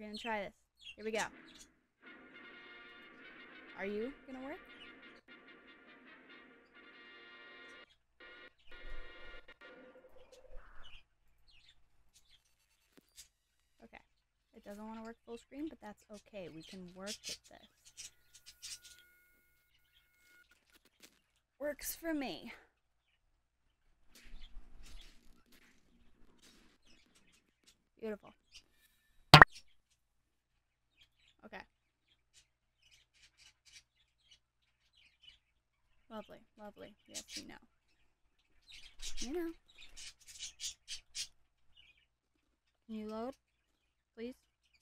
We're gonna try this. Here we go. Are you gonna work? Okay. It doesn't want to work full screen, but that's okay. We can work with this. Works for me. Beautiful. Okay. Lovely, lovely. Yes, you know. You know. Can you load, please?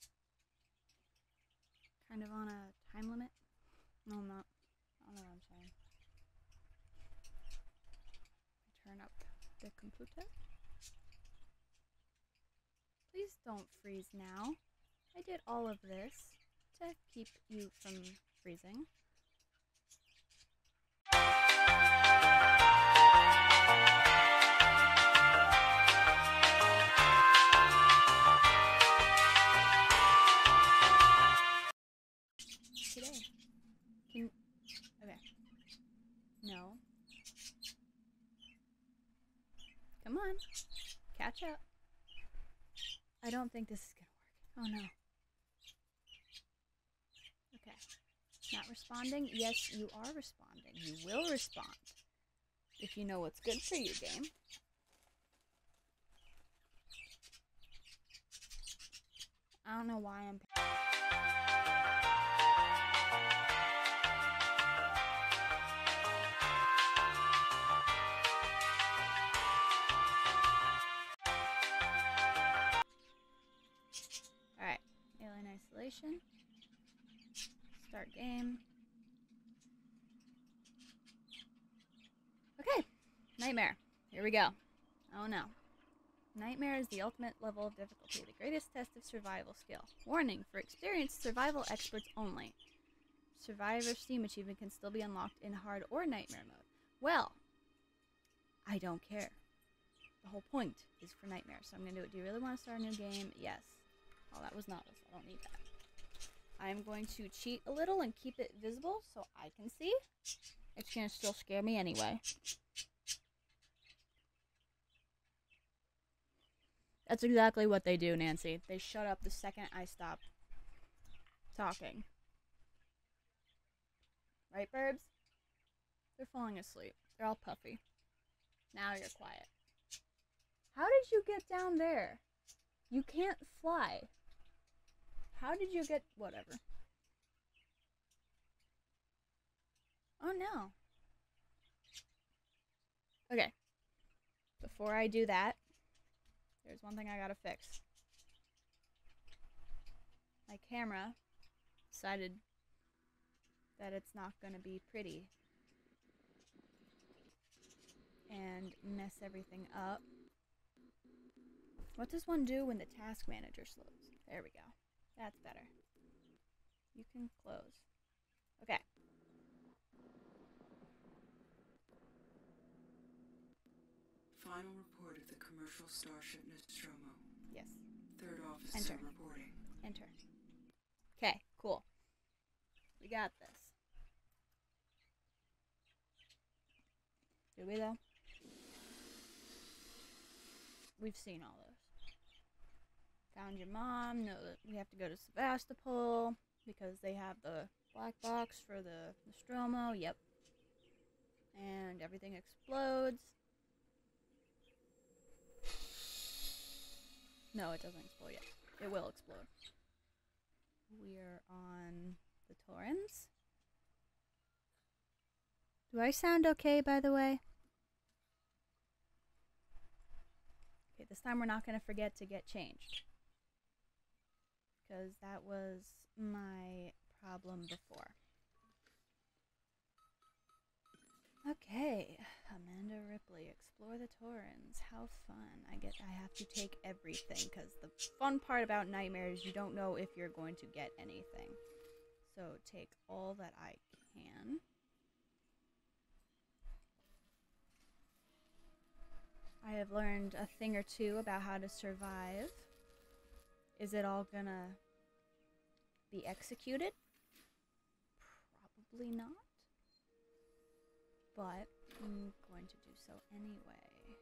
Kind of on a time limit? No, I'm not. I don't know what I'm saying. Turn up the computer. Please don't freeze now. I did all of this to keep you from freezing. Today. Okay. No. Come on. Catch up. I don't think this is gonna work. Oh no. Okay. Not responding? Yes, you are responding. You will respond. If you know what's good for you, game. I don't know why I'm... Alright. Alien Isolation. Start game. Okay. Nightmare. Here we go. Oh no. Nightmare is the ultimate level of difficulty, the greatest test of survival skill. Warning, for experienced survival experts only. Survivor Steam achievement can still be unlocked in hard or nightmare mode. Well, I don't care. The whole point is for nightmare, so I'm going to do it. Do you really want to start a new game? Yes. Oh, that was not this. I don't need that. I'm going to cheat a little and keep it visible so I can see. It's going to still scare me anyway. That's exactly what they do, Nancy. They shut up the second I stop talking. Right, Burbs? They're falling asleep. They're all puffy. Now you're quiet. How did you get down there? You can't fly. How did you get... Whatever. Oh, no. Okay. Before I do that, there's one thing I gotta fix. My camera decided that it's not gonna be pretty and mess everything up. What does one do when the task manager slows? There we go. That's better. You can close. Okay. Final report of the commercial starship Nostromo. Yes. Third officer Enter. reporting. Enter. Okay, cool. We got this. Do we though? We've seen all those. Found your mom. Know that we have to go to Sevastopol because they have the black box for the Nostromo. Yep. And everything explodes. No, it doesn't explode yet. It will explode. We're on the Torrens. Do I sound okay, by the way? Okay, this time we're not going to forget to get changed. Because that was my problem before. Okay, Amanda Ripley, explore the Torrens. How fun. I have to take everything, because the fun part about Nightmare is you don't know if you're going to get anything. So take all that I can. I have learned a thing or two about how to survive. Is it all gonna be executed? Probably not. But I'm going to do so anyway.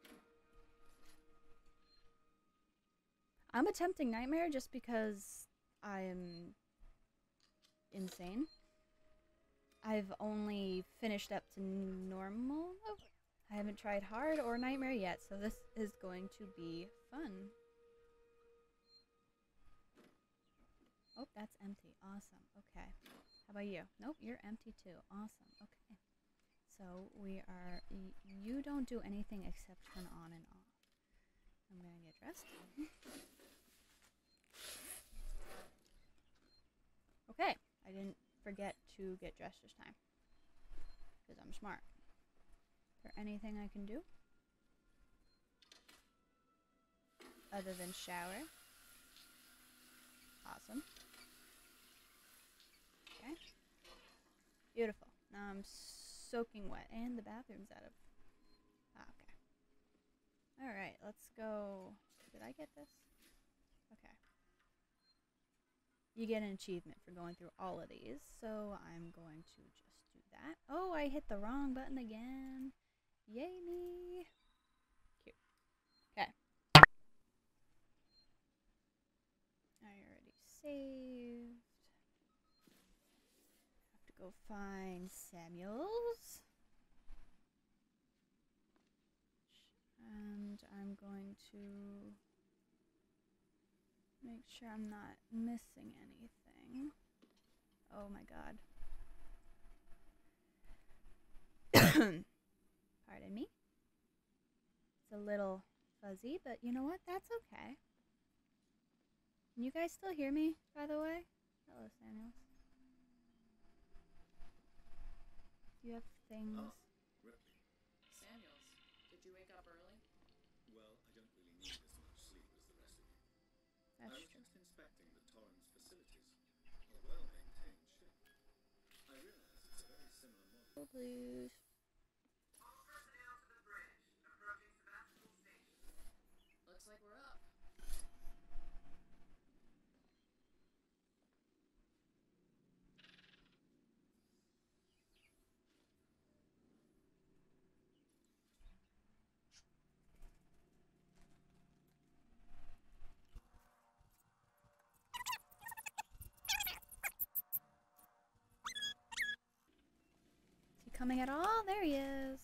I'm attempting Nightmare just because I'm insane. I've only finished up to normal. I haven't tried hard or Nightmare yet, so this is going to be fun. Oh, that's empty. Awesome. Okay. How about you? Nope, you're empty too. Awesome. Okay. So we are... You don't do anything except turn on and off. I'm gonna get dressed. Okay. I didn't forget to get dressed this time. Because I'm smart. Is there anything I can do? Other than shower. Awesome. Okay. Beautiful. Now I'm soaking wet and the bathroom's out of... okay. Alright, let's go... Did I get this? Okay. You get an achievement for going through all of these, so I'm going to just do that. Oh, I hit the wrong button again. Yay me. Cute. Okay. I already saved. Have to go find Samuel's. And I'm going to make sure I'm not missing anything. Oh my god. Pardon me. It's a little fuzzy, but you know what? That's okay. Can you guys still hear me, by the way? Hello, Samuels. Do you have things? Oh, Ripley. Samuels, did you wake up early? Well, I don't really need as much sleep as the rest of you. That's I was true. just inspecting the Torrens facilities. A well-maintained ship. I realize it's a very similar model. Oh, please. All personnel to the bridge, approaching Sebastopol Station. Looks like we're up. Is he coming at all? There he is.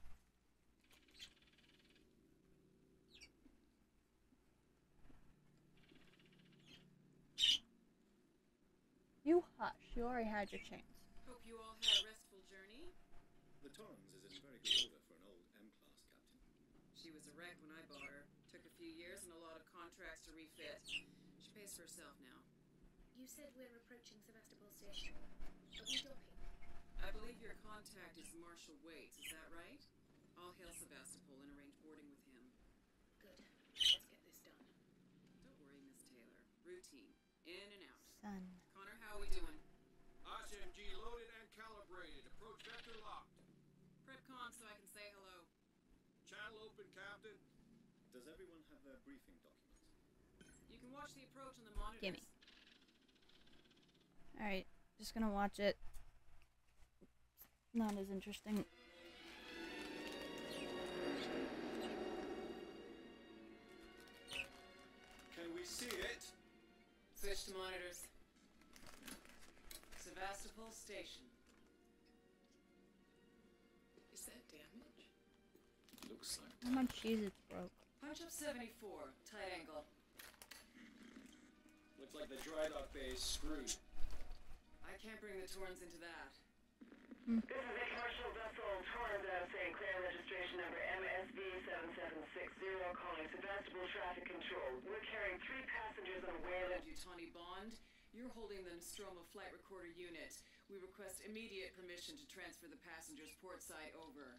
You hush. You already had your chance. Hope you all had a restful journey. The Torrens is in very good order for an old M-class captain. She was a wreck when I bought her. Took a few years and a lot of contracts to refit. She pays for herself now. You said we're approaching Sebastopol Station. Are we docking? I believe your contact is Marshal Waits, is that right? I'll hail Sebastopol and arrange boarding with him. Good. Let's get this done. Don't worry, Miss Taylor. Routine. In and out. Son. Connor, how are we doing? SMG loaded and calibrated. Approach vector locked. Prep con so I can say hello. Channel open, Captain. Does everyone have their briefing documents? You can watch the approach on the monitors. Gimme. Alright. Just gonna watch it. Not as interesting. Can we see it? Switch to monitors. Sebastopol Station. Is that damage? Looks like. How much cheese it broke? Punch up 74, tight angle. Looks like the dry dock bay is screwed. I can't bring the Torrens into that. This is a commercial vessel, Torrens out of St. Clair, registration number MSV7760, calling Sebastopol Traffic Control. We're carrying 3 passengers on a Wayland whaler. Yutani Bond, you're holding the Nostromo flight recorder unit. We request immediate permission to transfer the passengers port side over.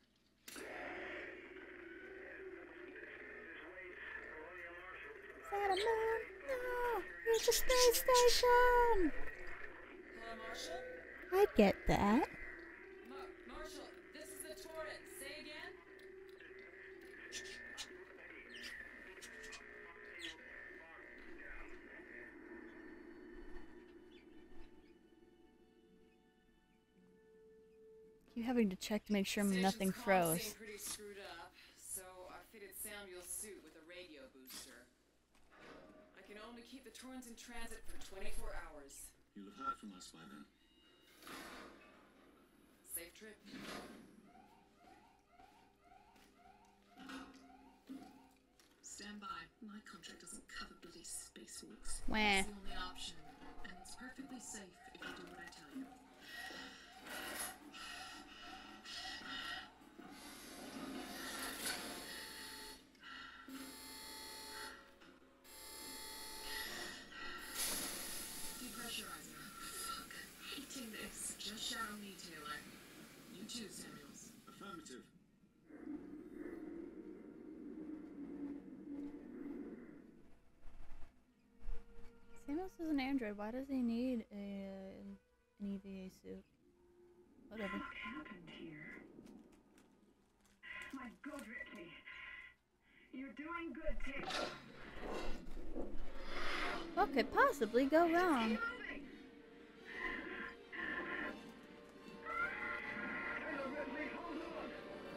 Is that a man? No! It's a space station! Hello, Marshal? I get that. Marshal, this is the Torrens. Say again? Keep having to check to make sure nothing Station's comms froze. seem pretty screwed up, so I fitted Samuel's suit with a radio booster. I can only keep the Torrens in transit for 24 hours. You'll have heard from us by then. Safe trip. Stand by. My contract doesn't cover bloody spacewalks. Wah. It's the only option, and it's perfectly safe if you do what I tell you. Depressurizer. Fuck. Hating this. Just shadow me, Taylor. You too, Samuels. Affirmative. Samus is an android. Why does he need an EVA suit? Whatever. What happened here? My God, Ripley. You're doing good, Taylor. What could possibly go wrong? Keep moving. Taylor, Ripley, hold on.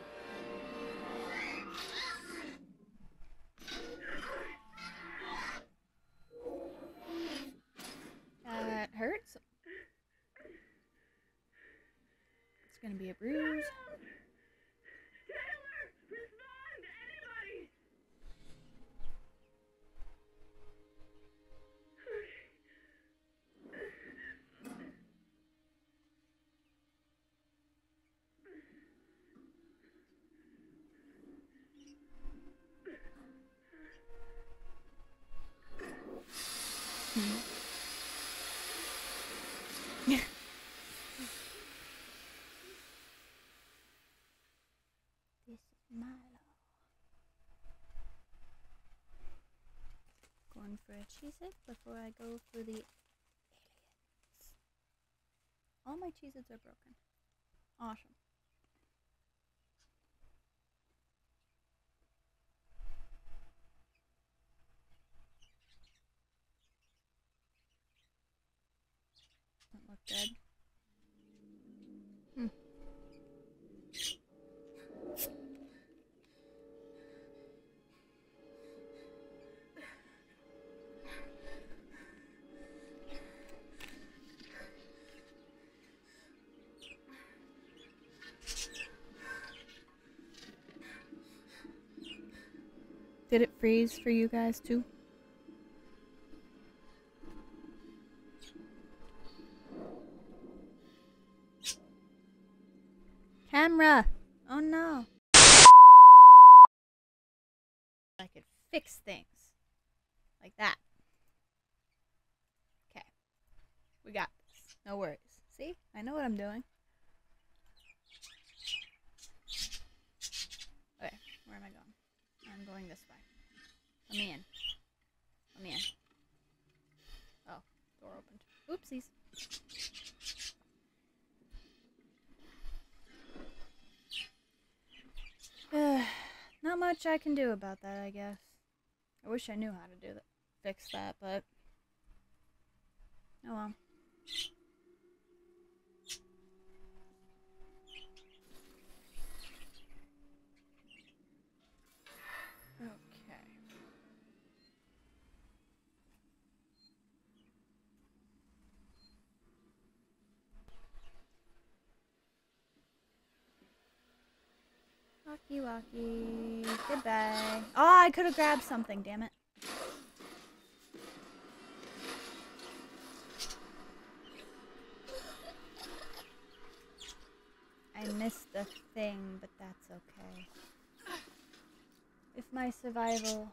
That hurts. It's gonna be a bruise. Taylor, respond! Anybody! This is Milo. Going for a Cheez-It before I go for the aliens. All my Cheez-Its are broken. Awesome. Doesn't look good. Did it freeze for you guys too? Camera! Oh no. I could fix things. Like that. Okay. We got this. No worries. See? I know what I'm doing. Okay, where am I going? I'm going this way. Let me in. Let me in. Oh, door opened. Oopsies. Not much I can do about that, I guess. I wish I knew how to do that, fix that, but oh well. Okay. Walkie walkie. Goodbye. Oh, I could have grabbed something, damn it. I missed the thing, but that's okay. If my survival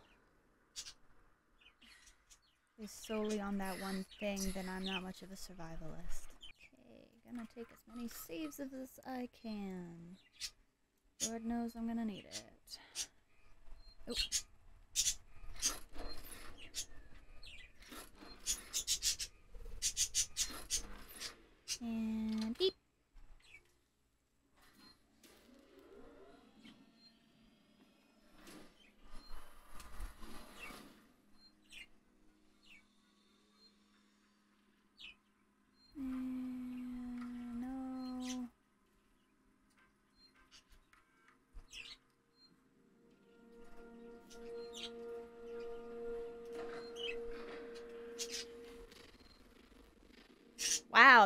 is solely on that one thing, then I'm not much of a survivalist. Okay, gonna take as many saves as I can. Lord knows I'm gonna need it. Oh. And beep. No.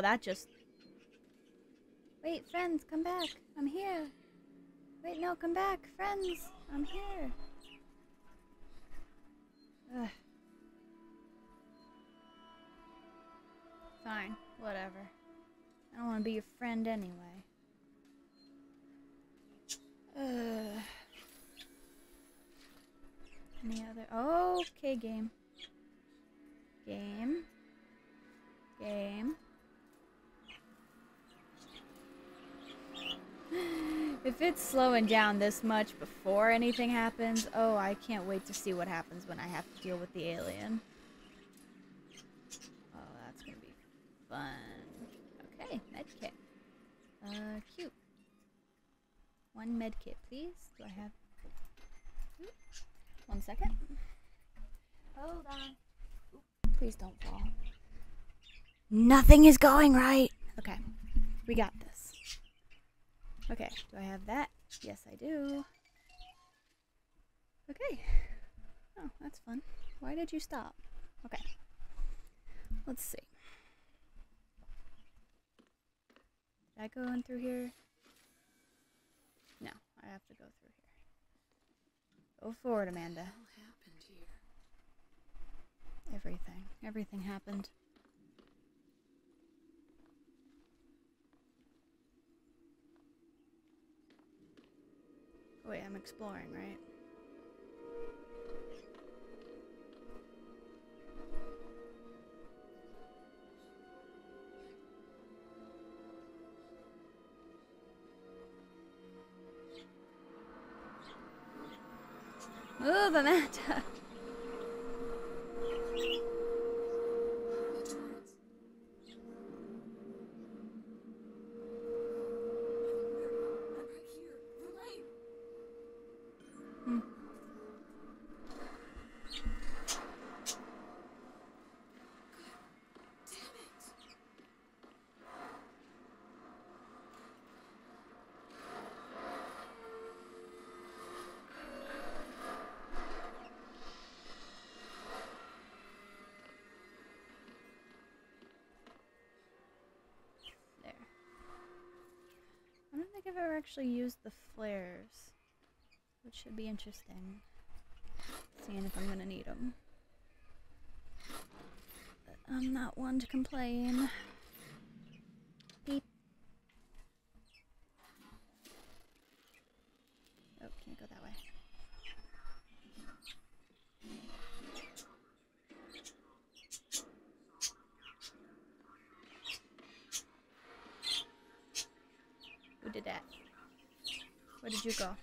Wow, that just... Wait, friends, come back. I'm here. Wait, no, come back. Friends, I'm here. Ugh. Fine, whatever. I don't want to be your friend anyway. Any other... Okay, game. Game. Game. If it's slowing down this much before anything happens, oh, I can't wait to see what happens when I have to deal with the alien. Oh, that's gonna be fun. Okay, medkit. Cute. One medkit, please. Do I have... Oops. 1 second. Hold on. Oop, please don't fall. Nothing is going right. Okay, we got this. Okay, do I have that? Yes, I do. Okay. Oh, that's fun. Why did you stop? Okay. Let's see. Did I go in through here? No, I have to go through here. Go forward, Amanda. What happened here? Everything. Everything happened. Wait, I'm exploring, right? Move, Amanda! I don't think I've ever actually used the flares, which should be interesting. Seeing if I'm gonna need them. But I'm not one to complain. Beep. Oh, can't go that way. Who did that? Where did you go?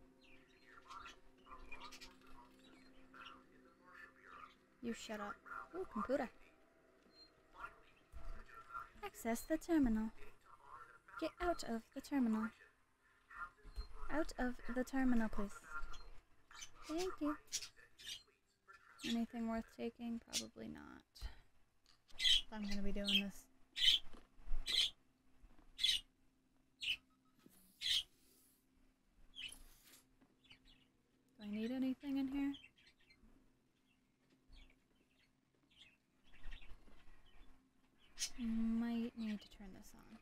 You shut up. Oh, computer. Access the terminal. Get out of the terminal. Out of the terminal, please. Thank you. Anything worth taking? Probably not. I'm gonna be doing this. Do I need anything in here? Might need to turn this on.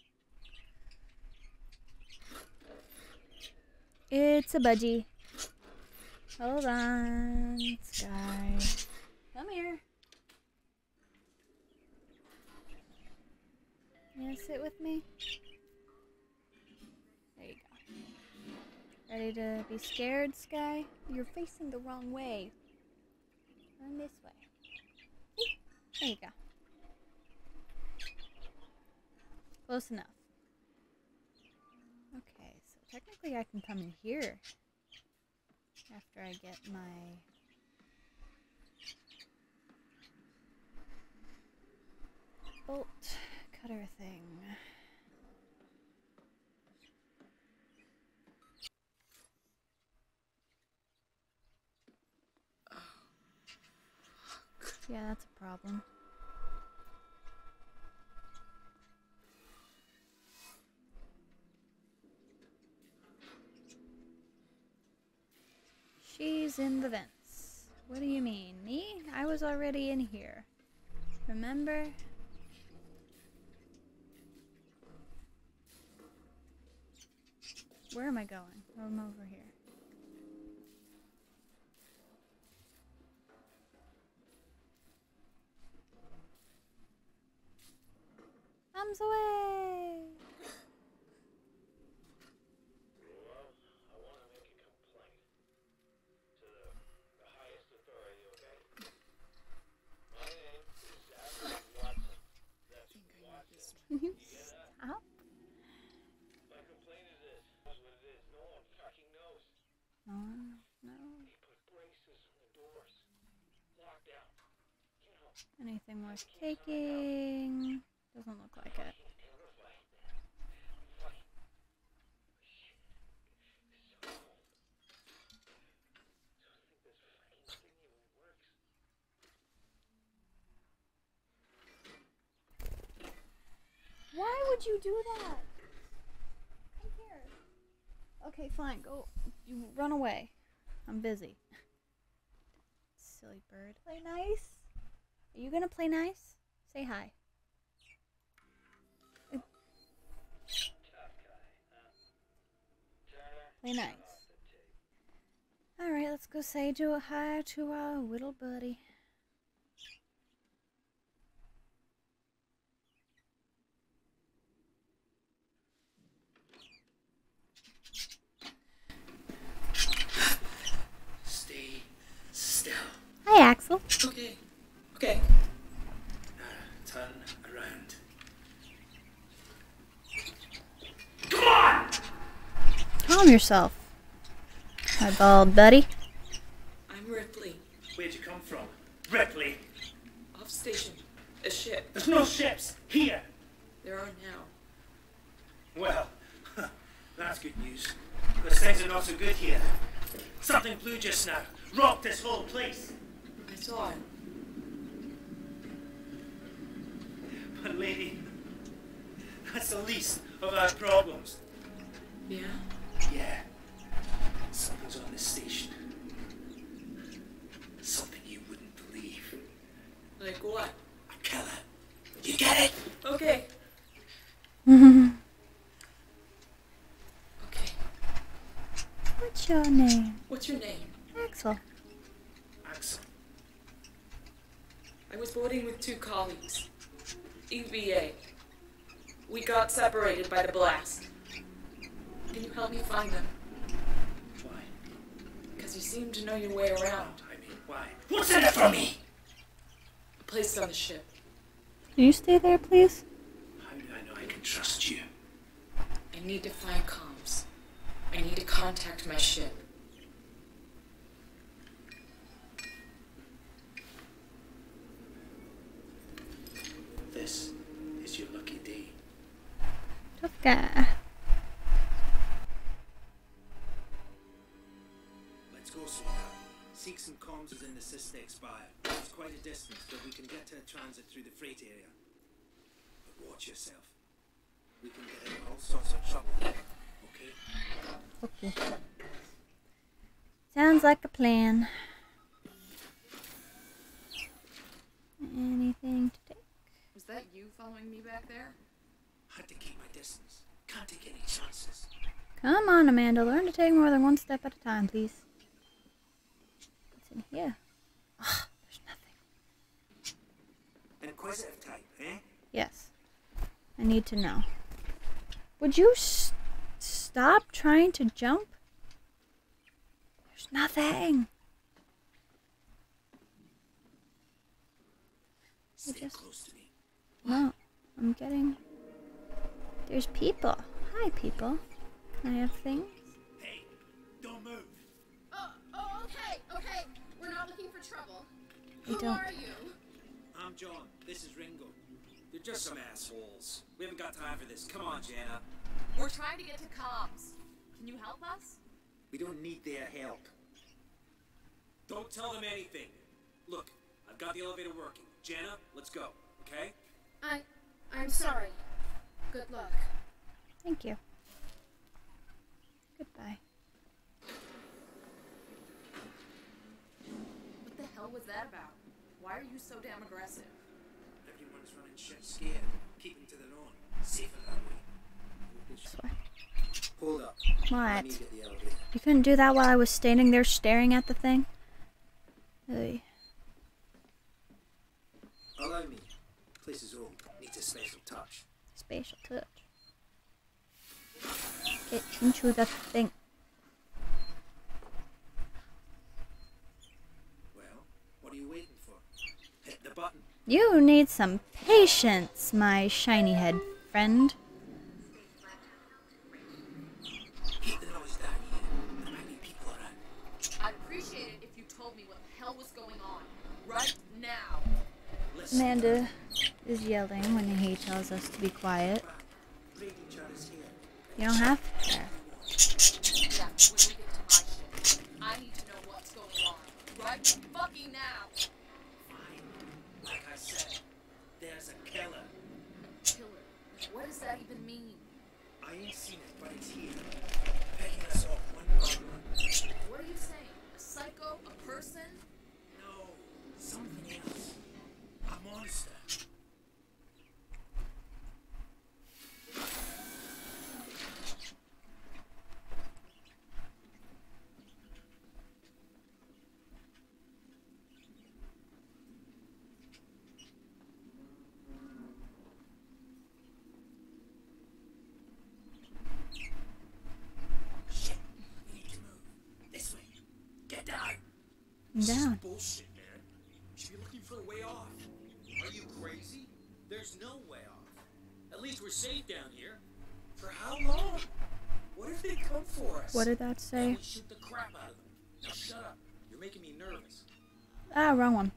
It's a budgie. Hold on, Sky. Come here. You gonna sit with me? There you go. Ready to be scared, Sky? You're facing the wrong way. Turn this way. See? There you go. Close enough. Okay, so technically I can come in here after I get my bolt cutter thing. Yeah, that's a problem. She's in the vents. What do you mean? Me? I was already in here. Remember? Where am I going? I'm over here. Thumbs away! Well, I want to make a complaint to the highest authority, okay? My name is Aaron Watson. That's Watson. Can you You get that? stop? My complaint is this. That's what it is. No one fucking knows. No. No. He put braces on the doors. Locked down. You know, Anything worth taking? Doesn't look like it. terrified, man. Fucking shit. So cold. I don't think this fucking thing even works. Why would you do that? Come here. Okay, fine. Go. You run away. I'm busy. Silly bird. Play nice. Are you gonna play nice? Say hi. Tough guy, huh? Turner, Play nice. off the tape. Alright, let's go say hi to our little buddy. Stay still. Hi, Axel. Okay. Okay. Turn around. Come on! Calm yourself. My bald buddy. I'm Ripley. Where'd you come from? Ripley. Off station. A ship. There's no ships here. There are now. Well, that's good news. Because things are not so good here. Something blew just now. Rocked this whole place. I saw it. But lady, that's the least of our problems. Yeah? Yeah. Something's on this station. Something you wouldn't believe. Like what? A killer. You get it? Okay. Okay. What's your name? What's your name? Axel. Axel. I was boarding with 2 colleagues. EVA. We got separated by the blast. Can you help me find them? Why? Because you seem to know your way around. I mean, why? What's in it for me? A place on the ship. Can you stay there, please? How do I know I can trust you? I need to find comms. I need to contact my ship. This is your lucky day. Tough guy. Let's go, sweetheart. Seeks and comms is in the Cystic Spire. It's quite a distance, but we can get to a transit through the freight area. But watch yourself. We can get in all sorts of trouble there, okay? Okay. Sounds like a plan. Anything to take? Was that you following me back there? Had to keep my distance. Can't take any chances. Come on, Amanda. Learn to take more than one step at a time, please. What's in here? Ah, there's nothing. Inquisitive type, eh? Yes. I need to know. Would you stop trying to jump? There's nothing. Stay close to me. No, I'm getting... There's people. Hi, people. Can I have things? Hey, don't move. Oh, okay. We're not looking for trouble. I Who don't. are you? I'm John. This is Ringo. They're just some assholes. We haven't got time for this. Come on, Jana. We're trying to get to comms. Can you help us? We don't need their help. Don't tell them anything. Look, I've got the elevator working. Jana, let's go, okay? I'm sorry. Good luck. Thank you. Goodbye. What the hell was that about? Why are you so damn aggressive? Everyone's running shit scared, keeping to their own. Safer that way. This way. Hold up. Let What? me get the elevator. You couldn't do that while I was standing there staring at the thing? Ugh. Allow me. Place is old. Needs a special touch. Spatial touch. Get into the thing. Well, what are you waiting for? Hit the button. You need some patience, my shiny head friend. Keep the noise down here. There might be people around. I'd appreciate it if you told me what the hell was going on. Right now. Listen. Amanda is yelling when he tells us to be quiet. Braden Jarrett's here. You don't have to. Yeah, when we get to my shit. I need to know what's going on. Right fucking now. Fine. Like I said, there's a killer. Killer. What does that even mean? I ain't seen it, but it's here. Picking us off one by one. What are you saying? A psycho? A person? No, something else. A monster. Shit, we need to move. This way. Get down. Down. Bullshit, man. You should be looking for a way off. Are you crazy? There's no way off. At least we're safe down here. For how long? What if they come for us? What did that And say? we shoot the crap out of them. Now shut up. You're making me nervous. Ah, wrong one.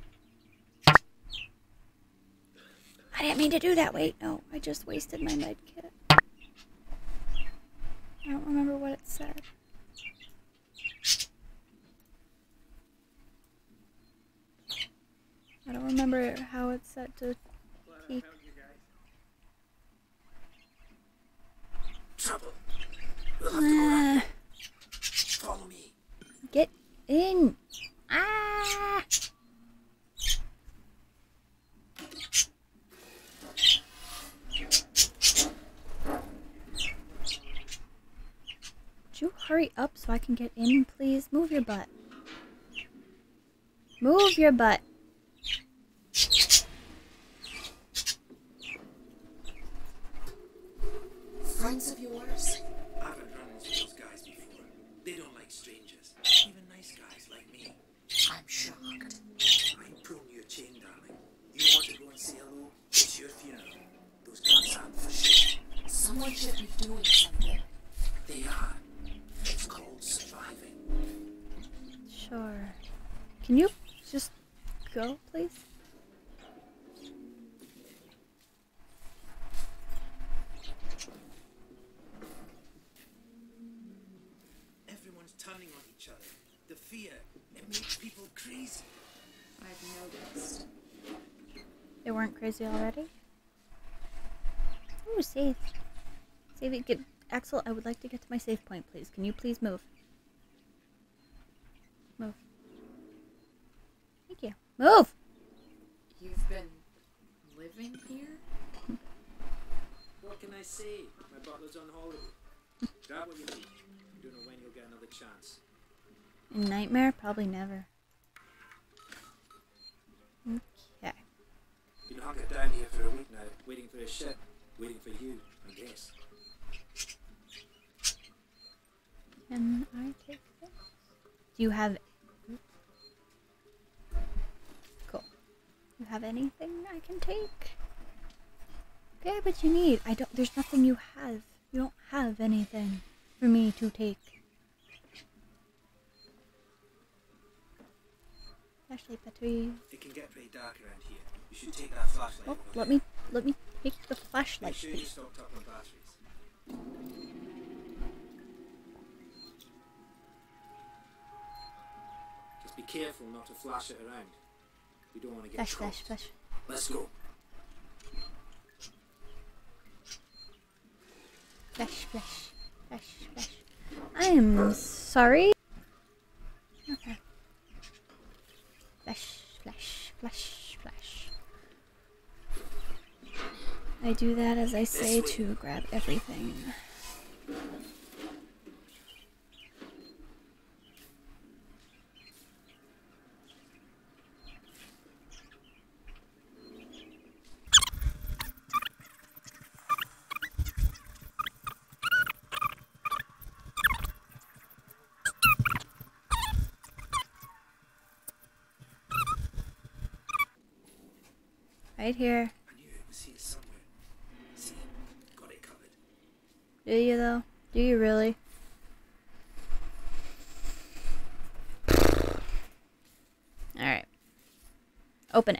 I didn't mean to do that. Wait, no. I just wasted my med kit. I don't remember what it said. I don't remember how it's set to peek. Trouble. We'll have to go around. Ah, Follow me. get in. Ah! Would you hurry up so I can get in, please? Move your butt. Move your butt. Friends of yours? I haven't run into those guys before. They don't like strangers. Even nice guys like me. I'm shocked. I'm pulling your chain, darling. You want to go and say hello? It's your funeral. Those guns aren't for shit. Someone should be doing something. They are. It's called surviving. Sure. Can you just go, please? Everyone's turning on each other. The fear, it makes people crazy. I've noticed. They weren't crazy already? Ooh, safe. Save it. Get Axel, I would like to get to my save point, please. Can you please move? Move. Thank you. Move! You've been living here? What can I say? My butler's on holiday. Is that what you need? You don't know when you'll get another chance. In Nightmare? Probably never. Okay. Been hunkered down here for a week now, waiting for a ship, waiting for you, I guess. Can I take this? Do you have... Cool. You have anything I can take? Okay, but you need... There's nothing you have. You don't have anything for me to take. Flashlight battery. It can get pretty dark around here. You should take that flashlight. Oh, over let me take the there. flashlight, Make sure you're please. stocked up on batteries. Just be careful not to flash it around. We don't want to get Flash, caught. flash, flash. Let's go. Flash, flash, flash, flash. I'm sorry. Okay. Flash, flash, flash, flash. I do that as I say to grab everything. Right here. I knew it was here somewhere. See, got it covered. Do you though? Do you really? Alright. Open it.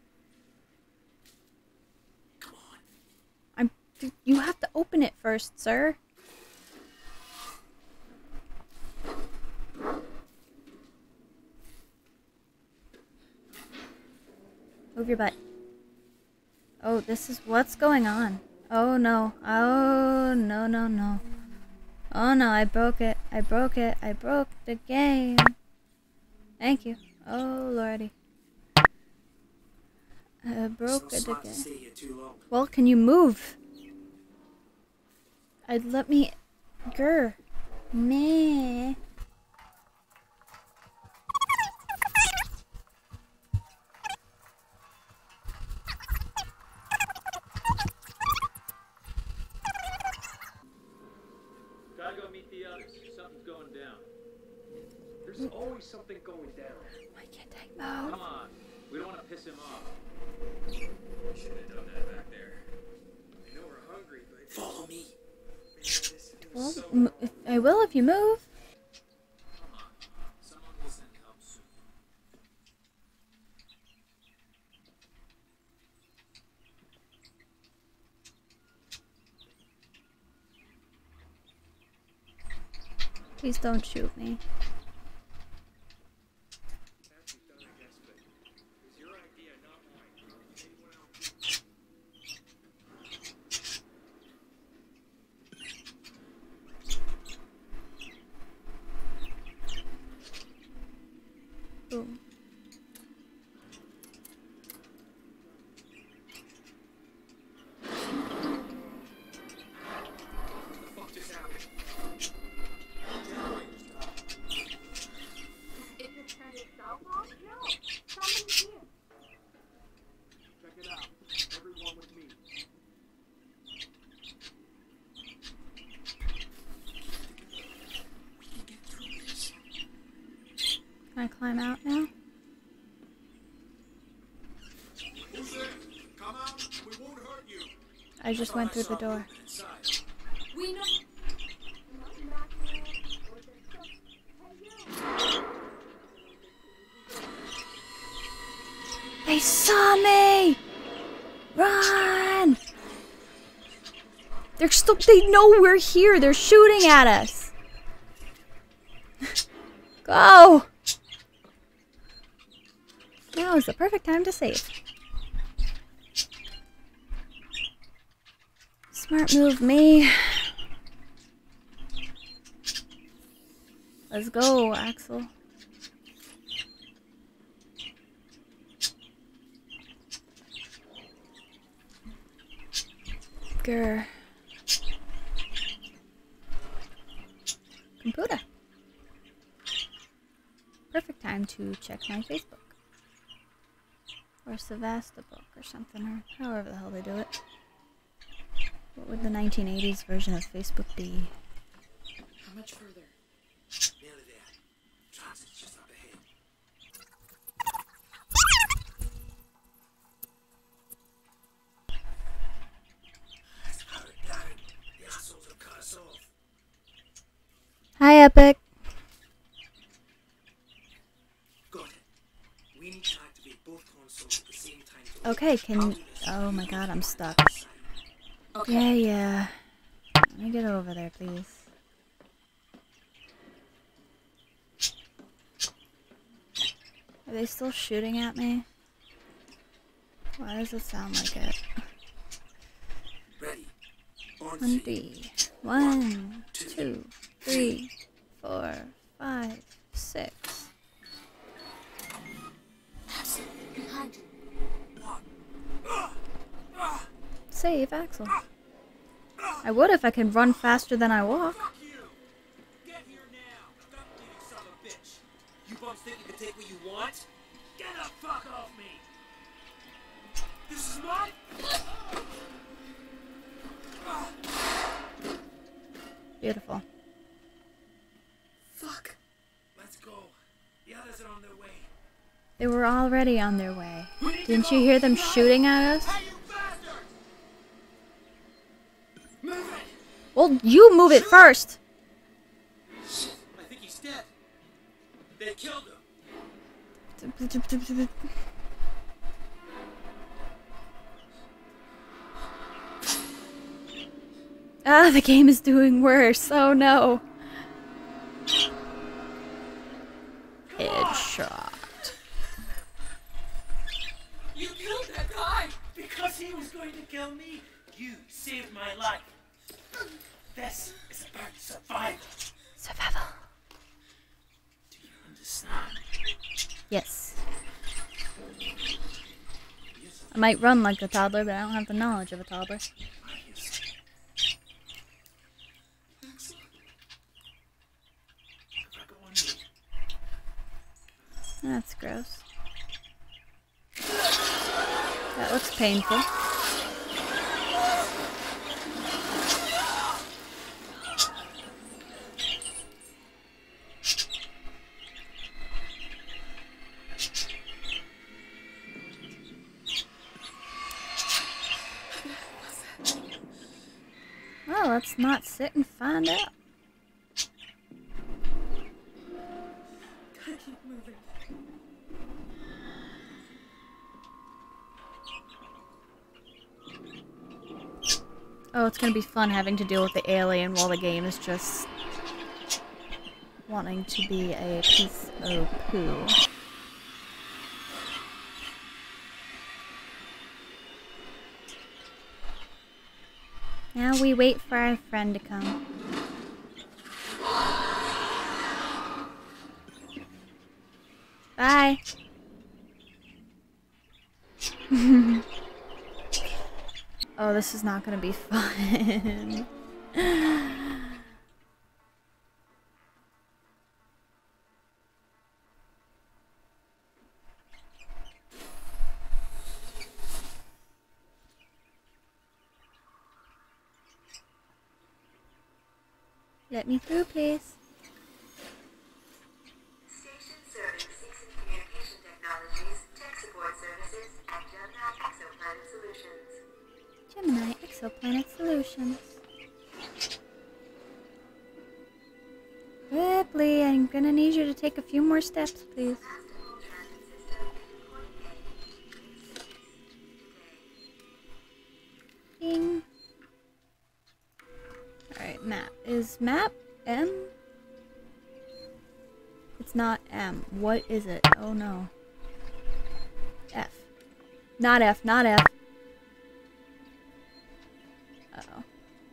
Come on. You have to open it first, sir. Move your butt. Oh, this is what's going on. Oh no. Oh no, no, no. Oh no, I broke it. I broke it. I broke the game. Thank you. Oh lordy. I broke it again. Stay here too long. Well, can you move? I'd let me. Grr. Meh. Gotta go meet the others. Something's going down. There's always something going down. Why can't I move? Come on. We don't want to piss him off. We shouldn't have done that back there. I know we're hungry, but... Follow me. Well, I will if you move. Come on. Someone will send help soon. Please don't shoot me. Boom. Can I climb out now? Who's there? Come out. We won't hurt you. I just went through the door. We know. They saw me! Run! They know we're here. They're shooting at us. Go! Now is the perfect time to save. Smart move, me. Let's go, Axel. Grr. Computer. Perfect time to check my Facebook. Or Sevastopol or something, or however the hell they do it. What would the 1980s version of Facebook be? How much further? Nearly there. Transit's just up ahead. Let's power it down. The assholes have cut us off. Hi, Epic. Got it. We need to activate both consoles at the same time. Okay, can... Oh my god, I'm stuck. Okay. Yeah. Let me get over there, please. Are they still shooting at me? Why does it sound like it? Ready. On 3. 1, 2, 3, 4, 5, 6. Behind you. Save, Axel. I would if I could run faster than I walk. Fuck you! Get here now! Stop being son of a bitch! You bums think you can take what you want? Get the fuck off me! This is mine! Beautiful. Fuck. Let's go. The others are on their way. They were already on their way. Didn't you hear them shooting at us? Well, you move it first. I think he's dead. They killed him. Ah, the game is doing worse. Oh no. Headshot. You killed that guy! Because he was going to kill me, you saved my life. This is about survival. Survival. Do you understand? Yes. I might run like a toddler, but I don't have the knowledge of a toddler. That's gross. That looks painful. Well, let's not sit and find out. Gotta keep moving. Oh, it's gonna be fun having to deal with the alien while the game is just wanting to be a piece of poo. Now we wait for our friend to come. Bye. Oh, this is not gonna be fun. Let me through, please. Station serving Seeks and Communication Technologies, tech support services, and Gemini Exoplanet Solutions. Gemini Exoplanet Solutions. Ripley, I'm gonna need you to take a few more steps, please. Ding. Alright, map. Is map M? It's not M. What is it? Oh no. F. Not F, not F. Uh-oh.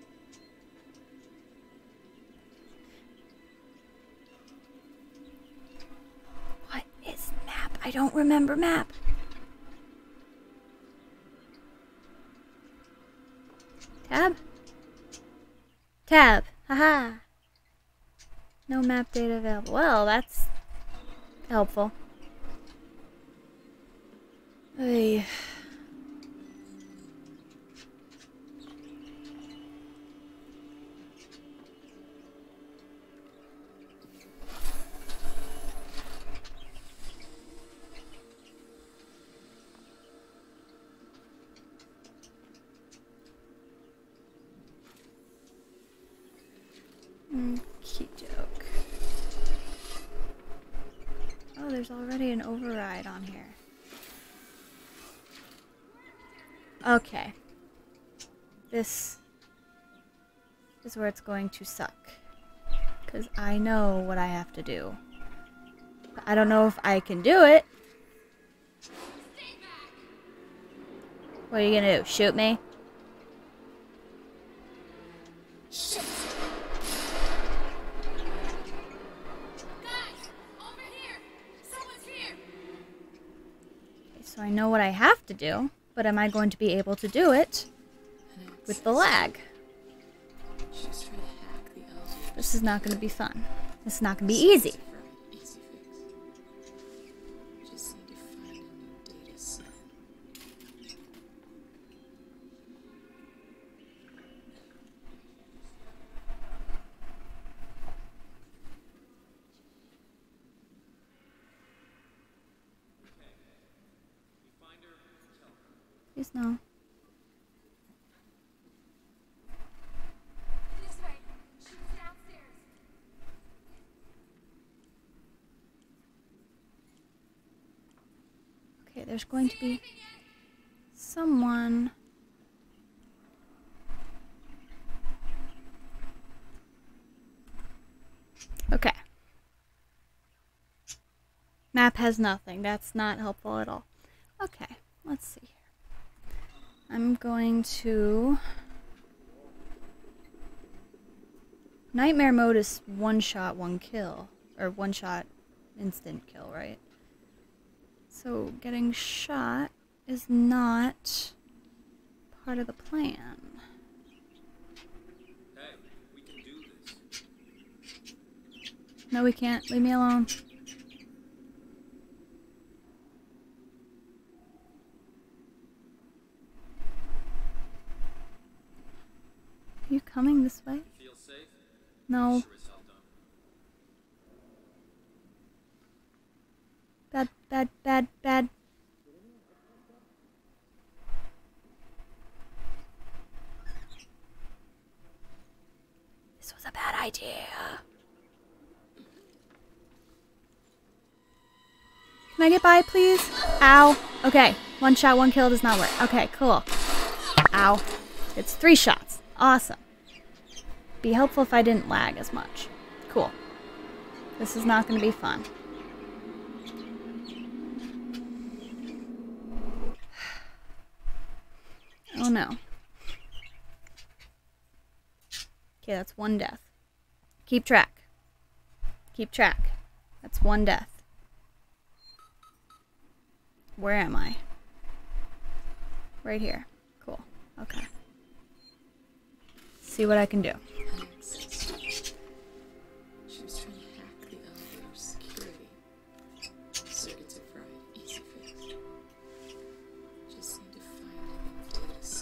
What is map? I don't remember map. Tab? Tab. Haha. No map data available. Well, that's helpful. Oy. Key joke. Oh, there's already an override on here. Okay. This is where it's going to suck. Because I know what I have to do. But I don't know if I can do it. What are you gonna do? Shoot me? Shit. Guys, over here. Someone's here. Okay, so I know what I have to do, but am I going to be able to do it with the lag? She's trying to hack the elevator. This is not going to be fun. This is not going to be easy. Easy fix. Just need to find a new data set. You find her Please no. This way. She's downstairs. Okay, there's going to be someone. Okay. Map has nothing. That's not helpful at all. Okay, let's see here. I'm going to... Nightmare mode is one shot, one kill. Or one shot, instant kill, right? So getting shot is not part of the plan. Hey, we can do this. No, we can't. Leave me alone. Are you coming this way? Feel safe? No. Sure as hell don't. Bad, bad, bad, bad. This was a bad idea. Can I get by, please? Ow. Okay. One shot, one kill does not work. Okay, cool. Ow. It's 3 shots. Awesome. Be helpful if I didn't lag as much. Cool. This is not going to be fun. Oh no. Okay, that's 1 death. Keep track. Keep track. That's 1 death. Where am I? Right here. Cool. Okay. See what I can do. She was trying to hack the elevator security. Circuits are fried. Easy fix. Just need to find a new data set.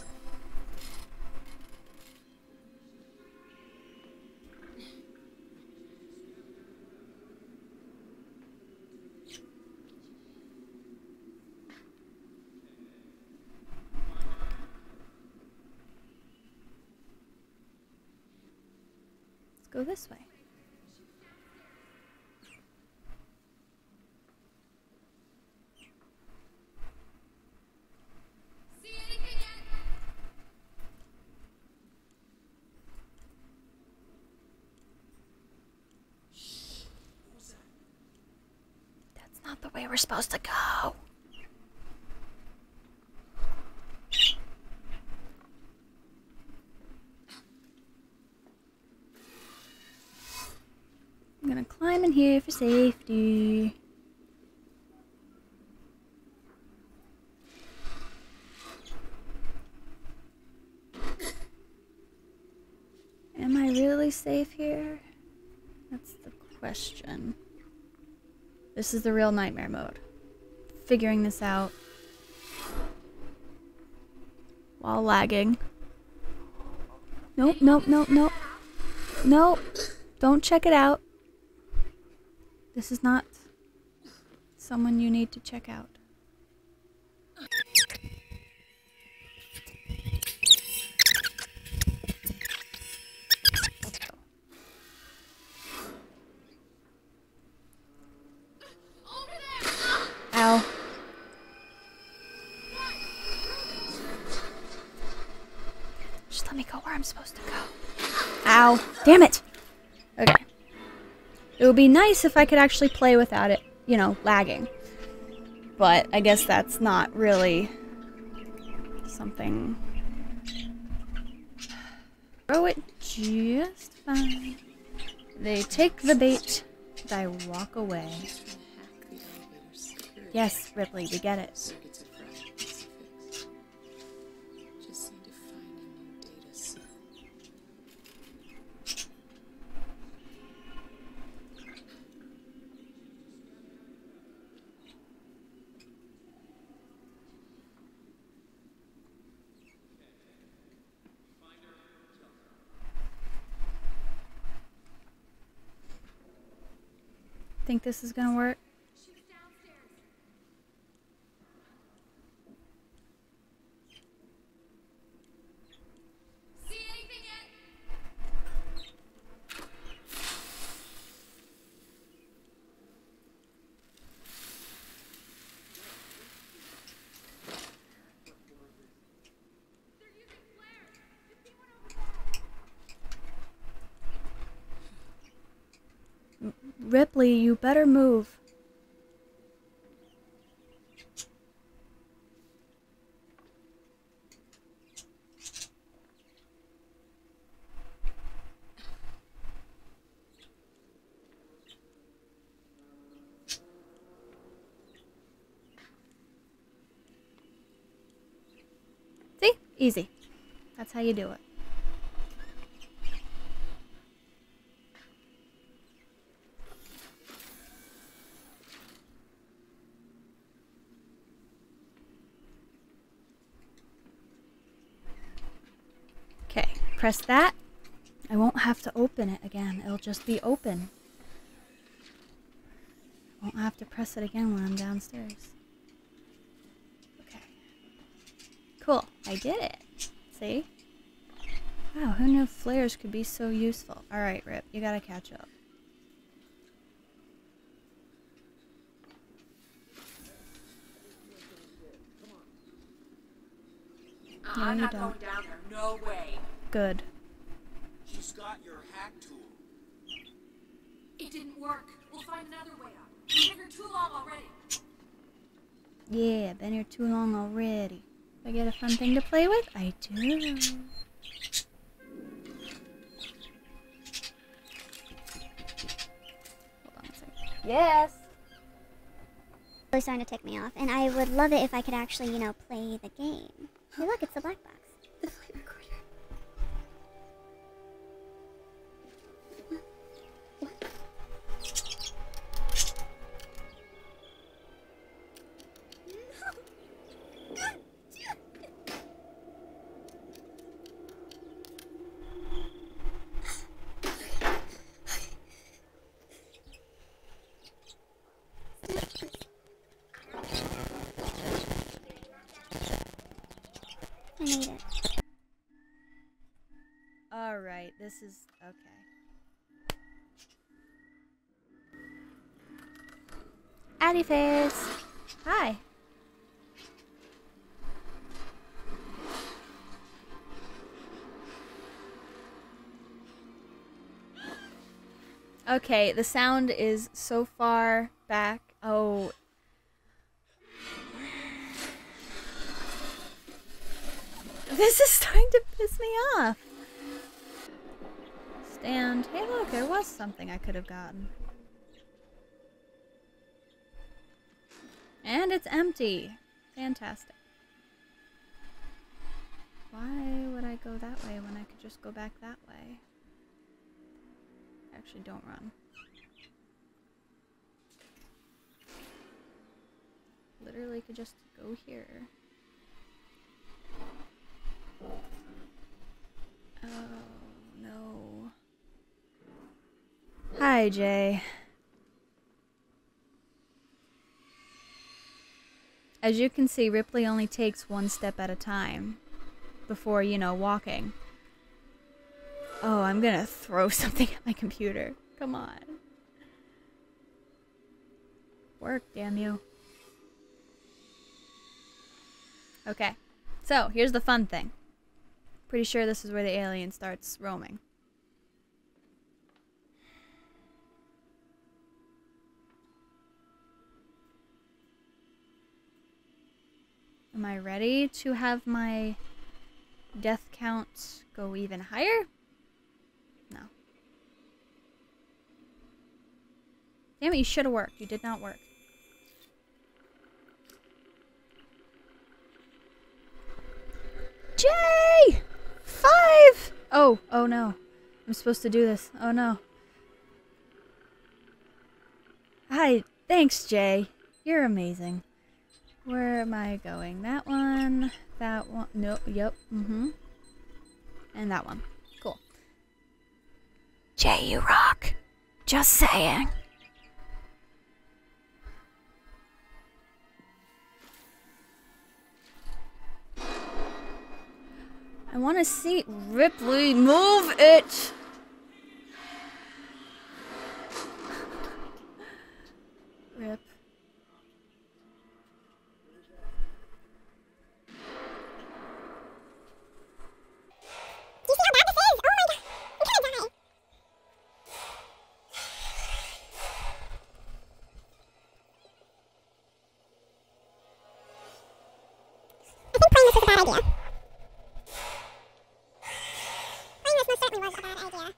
Let's go this way. See anything yet? That's not the way we're supposed to go. I'm gonna climb in here for safety. Am I really safe here? That's the question. This is the real nightmare mode. Figuring this out while lagging. Nope, nope, nope, nope. Nope. Don't check it out. This is not someone you need to check out. Ow. Just let me go where I'm supposed to go. Ow. Damn it. Okay. It would be nice if I could actually play without it, you know, lagging. But I guess that's not really something. Throw it just fine. They take the bait, and I walk away. Yes, Ripley, we get it. Circuits are fried. Easy fix. Just need to find a new data set. Think this is gonna work? She's downstairs. Ripley, you better move. See? Easy. That's how you do it. Okay, press that. I won't have to open it again. It'll just be open. I won't have to press it again when I'm downstairs. Okay. Cool. I did it. See? Wow, who knew flares could be so useful? Alright, Rip, you gotta catch up. No, I'm you not don't. going down there. No way. Good. She's got your hack tool. It didn't work. We'll find another way out. We've been here too long already. Yeah, been here too long already. I get a fun thing to play with? I do. Hold on a second. Yes! Really starting to tick me off, and I would love it if I could actually, you know, play the game. Hey, look, it's the black box. The flight recorder. I need it. Alright, this is... okay. Addy face! Hi! Okay, the sound is so far back. Oh. This is starting to piss me off. Stand. Hey, look, there was something I could have gotten. And it's empty. Fantastic. Why would I go that way when I could just go back that way? Actually, don't run. Literally could just go here. Oh, no. Hi, Jay. As you can see, Ripley only takes one step at a time before, you know, walking. Oh, I'm gonna throw something at my computer. Come on. Work, damn you. Okay. So, here's the fun thing. Pretty sure this is where the alien starts roaming. Am I ready to have my death count go even higher? No. Damn it, you should have worked. You did not work. Jay! 5! Oh, oh no. I'm supposed to do this. Oh no. Hi, thanks, Jay. You're amazing. Where am I going? That one. No, yep. Mm-hmm. And that one. Cool. Jay, you rock. Just saying. I want to see Ripley move it. Rip. Do you see how bad this is? Oh my god. I'm gonna die. bad idea. Playing this most certainly was a bad idea.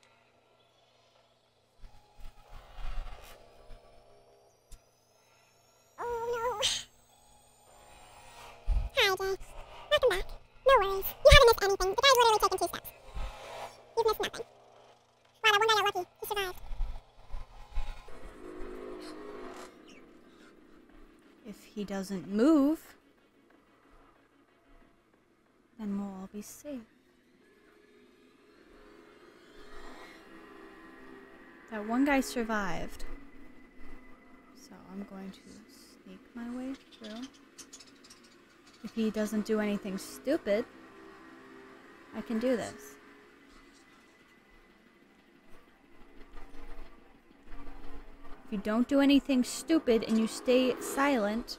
Oh no. Hi, Jay. Welcome back. No worries. You haven't missed anything. The guy's literally taken 2 steps. You've missed nothing. Wow, that one guy got lucky. He survived. If he doesn't move, then we'll all be safe. That one guy survived. So I'm going to sneak my way through. If he doesn't do anything stupid, I can do this. If you don't do anything stupid and you stay silent,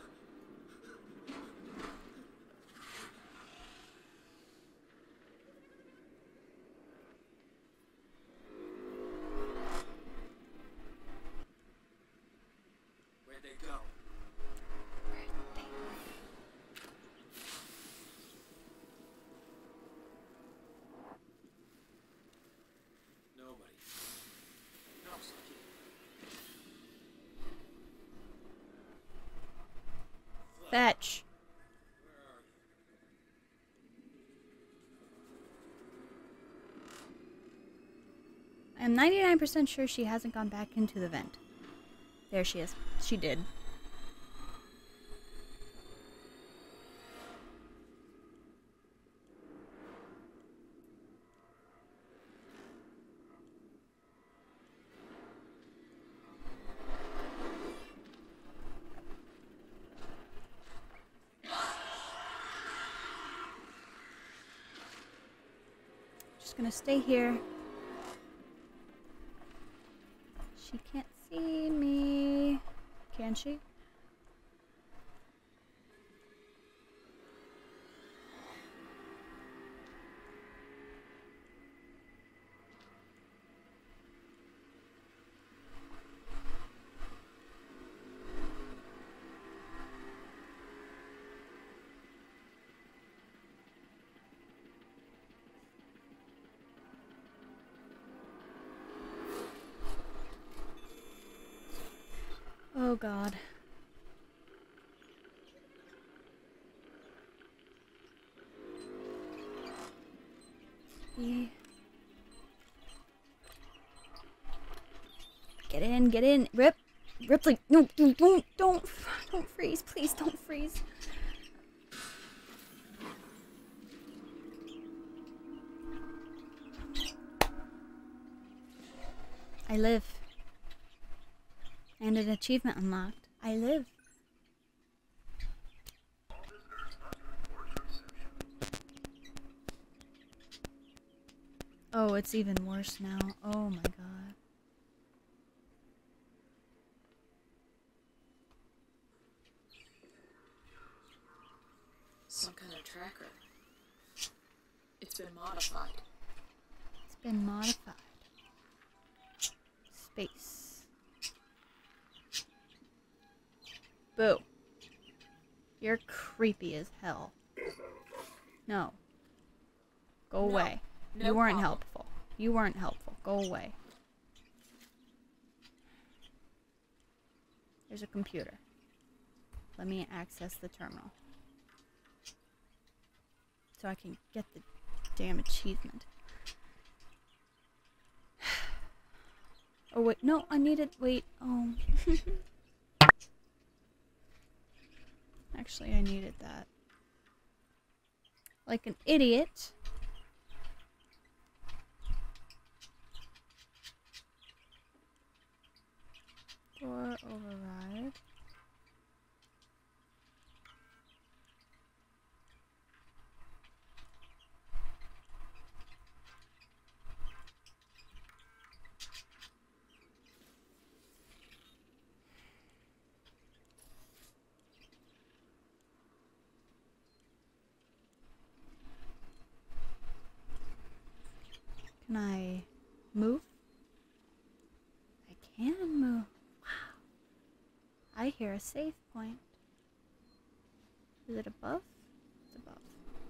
Where'd they go? Nobody. No, Saki. fetch. I'm 99% sure she hasn't gone back into the vent. There she is. She did. Just gonna stay here. She can't see me. Can she? Oh God. Get in, Rip. Ripley, no, don't freeze, please don't freeze. I live. And an achievement unlocked. I live. Oh, it's even worse now. Oh my God. Some kind of tracker. It's been modified. It's been modified. Space. Boo. You're creepy as hell. No. Go away. No You weren't problem. helpful. You weren't helpful. Go away. There's a computer. Let me access the terminal. So I can get the damn achievement. Oh wait, no, I needed, wait, oh. Actually, I needed that. Like an idiot. Door override. Can I move? I can move. Wow. I hear a save point. Is it above? It's above.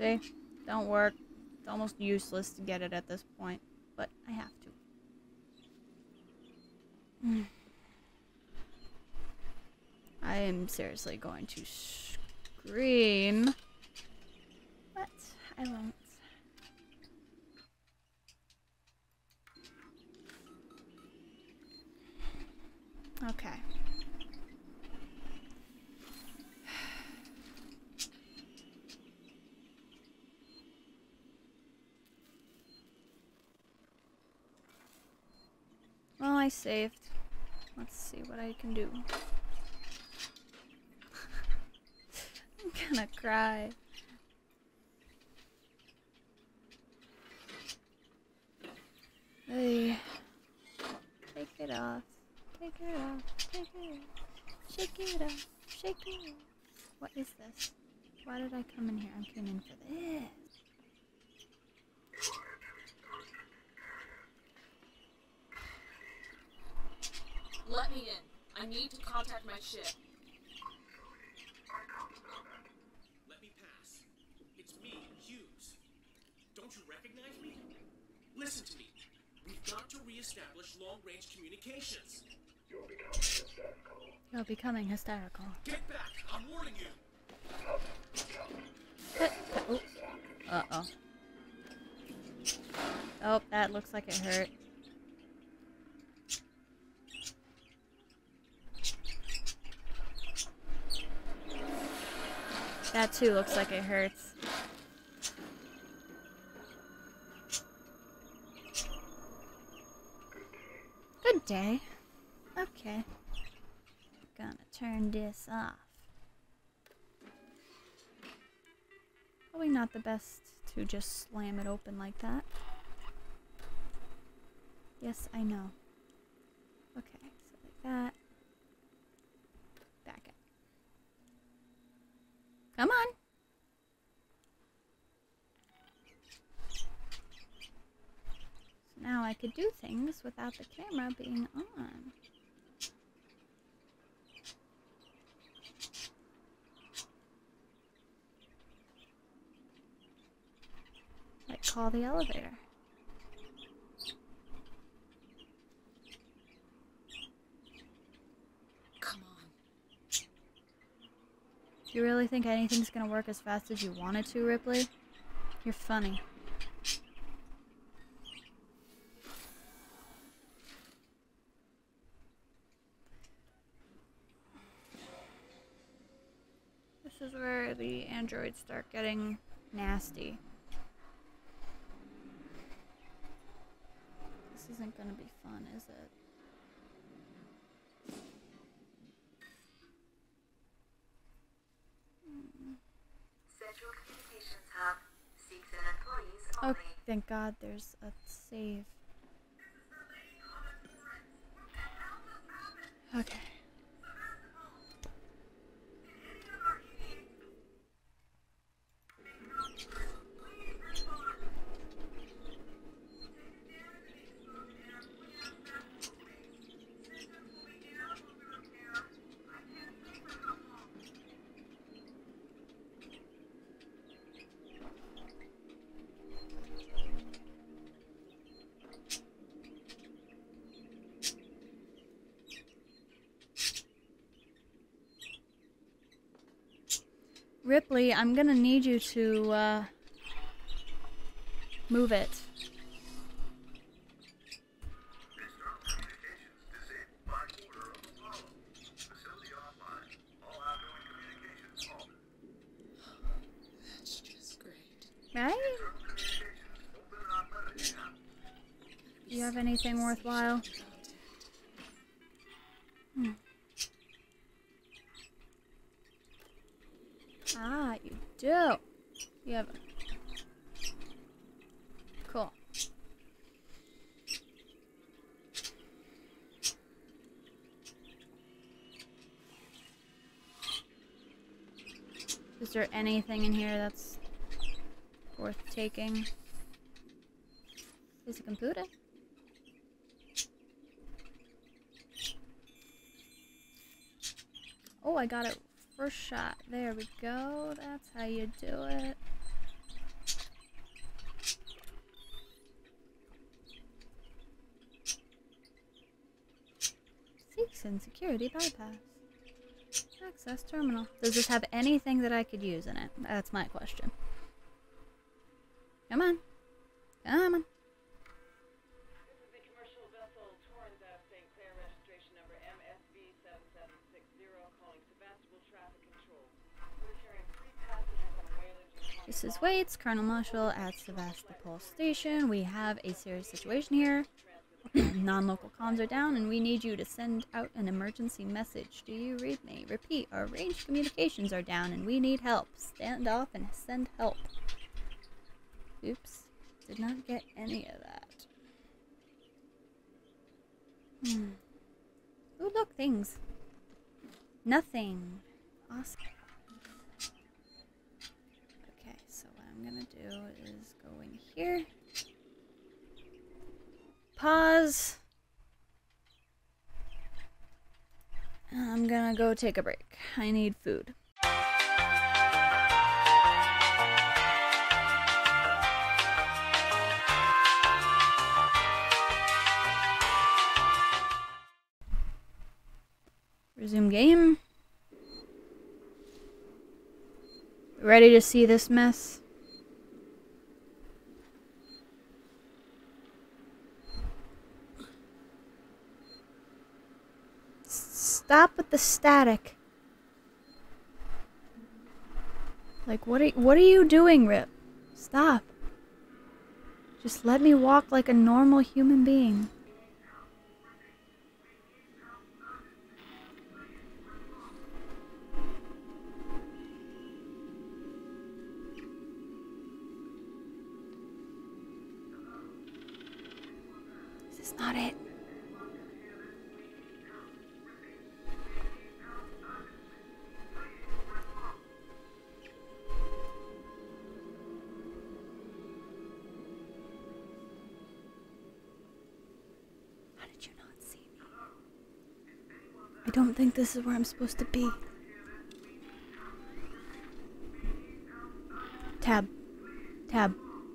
See? Don't work. It's almost useless to get it at this point, but I have to. I am seriously going to scream, but I won't. Okay. Well, I saved. Let's see what I can do. I'm gonna cry. Hey. Take it off. Take it off. Take it off. Shake it off. Shake it off. What is this? Why did I come in here? I came in for this. Let me in. I need to contact my ship. Let me pass. It's me, Hughes. Don't you recognize me? Listen to me. We've got to re-establish long-range communications. You're becoming hysterical. Get back! I'm warning you! Uh-oh. Oh, that looks like it hurt. That too looks like it hurts. Good day. Okay. Gonna turn this off. Probably not the best to just slam it open like that. Yes, I know. Okay, so like that. Back up. Come on. So now I could do things without the camera being on. Like call the elevator. Come on. Do you really think anything's gonna work as fast as you want it to, Ripley? You're funny. This is where the androids start getting nasty. This isn't gonna be fun, is it? Central Communications Hub seeks an employees Oh, only. thank God there's a save. Okay. Ripley, I'm gonna need you to, move it. That's just great. Right? Do you have anything worthwhile? Ah, you do. You have a... Cool. Is there anything in here that's worth taking? Is a computer? Oh, I got it first shot. There we go. That's how you do it. and security bypass. Access terminal. Does this have anything that I could use in it? That's my question. Come on. Come on. This is the commercial vessel Torrens out of St. Clair, registration number MSV7760, calling Sebastopol traffic control. We're carrying 3 passengers on a whaling. This is Waits, Colonel Marshall at Sebastopol Station. We have a serious situation here. Non-local comms are down, and we need you to send out an emergency message. Do you read me? Repeat, our ranged communications are down, and we need help. Stand off and send help. Oops. Did not get any of that. Ooh, look, things. Nothing. Awesome. Okay, so what I'm gonna do is go in here. Pause. I'm gonna go take a break. I need food. Resume game. Ready to see this mess? Stop with the static. Like, what are you doing, Rip? Stop. Just let me walk like a normal human being. This is not it. I don't think this is where I'm supposed to be. Tab. Tab.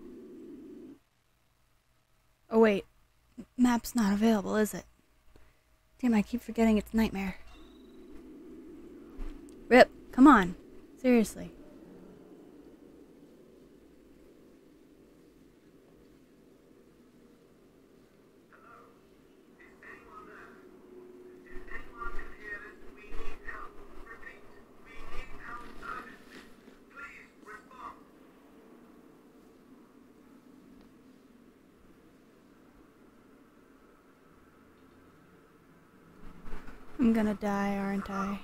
Oh wait. Map's not available, is it? Damn, I keep forgetting it's Nightmare. Rip, come on. Seriously. I'm gonna die, aren't I?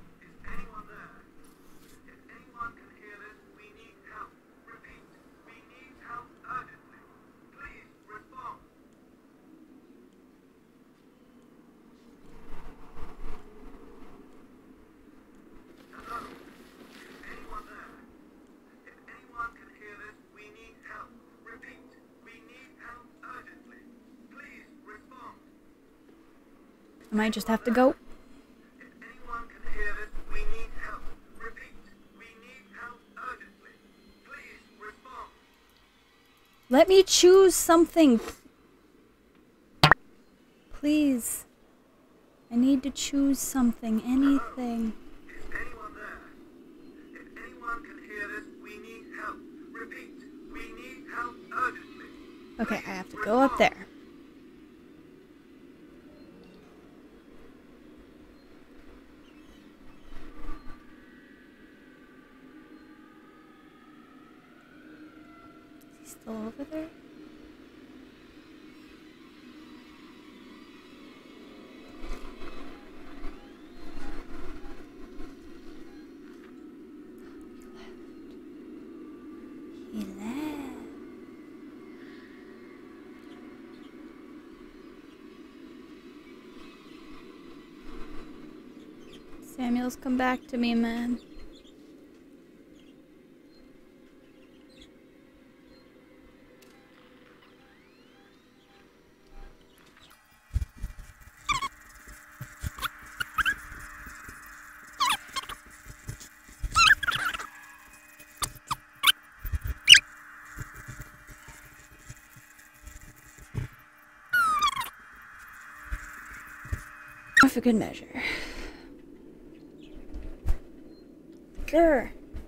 I might just have to go. Let me choose something. Please. I need to choose something. Anything. Okay, I have to go up there. Still over there? He left. Samuel's come back to me, man. for good measure. Grr.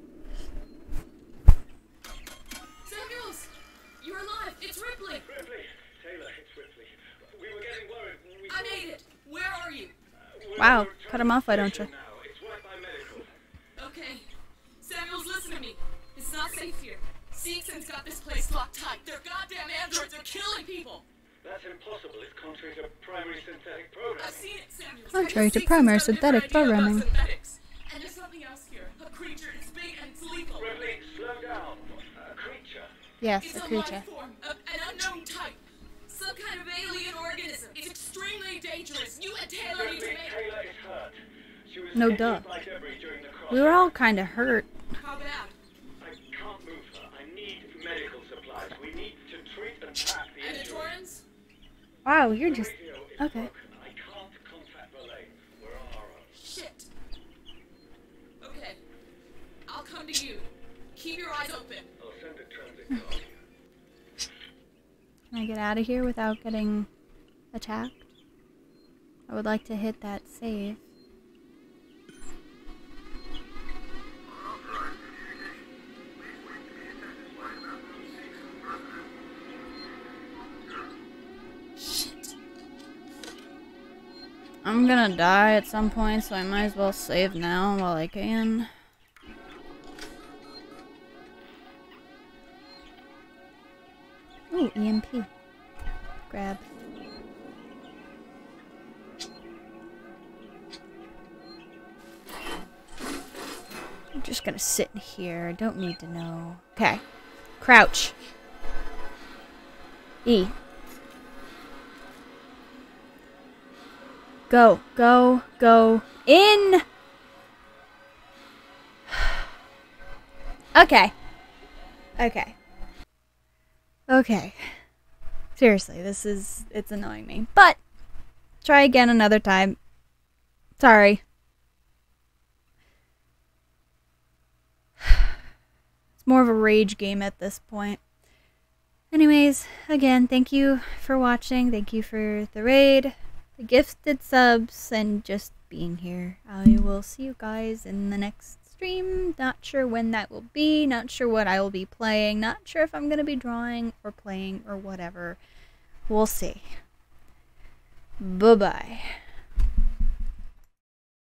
Samuels! You're alive! It's Ripley! Ripley! Taylor, it's Ripley. We were getting worried. I made it! Where are you? Wow, cut him off, why don't you? Now. It's right by medical. Okay. Samuels, listen to me. It's not safe here. Seegson's got this place locked tight. They're goddamn androids are killing people! That's impossible. It's contrary to primary synthetic programming. I've seen it, Samuels. Contrary to primary synthetic programming. And there's something else here. A creature. It's big and it's lethal. Ripley, slow down. A creature. Yes, It's a a creature. life form, an unknown type. Some kind of alien organism. It's extremely dangerous. You and Taylor need to Ripley, make... Taylor is hurt. She was No hit duh. by debris during the cross. We were all kind of hurt. How bad? I can't move her. I need medical supplies. We need to treat and pack the And the injury. Torrens? Wow, you're The just... radio is Okay. broken. I can't contact Relay. We're on our own. Shit. Okay. I'll come to you. Keep your eyes open. I'll send a transit car to you. Can I get out of here without getting attacked? I would like to hit that save. Shit. I'm gonna die at some point, so I might as well save now while I can. Ooh, EMP. Grab. I'm just gonna sit in here. I don't need to know. Okay. Crouch. E. Go, go, go. In! Okay. Okay. Okay. Seriously, it's annoying me. But, try again another time. Sorry. It's more of a rage game at this point. Anyways, again, thank you for watching. Thank you for the raid, the gifted subs, and just being here. I will see you guys in the next stream. Not sure when that will be. Not sure what I will be playing. Not sure if I'm going to be drawing or playing or whatever. We'll see. Bye-bye.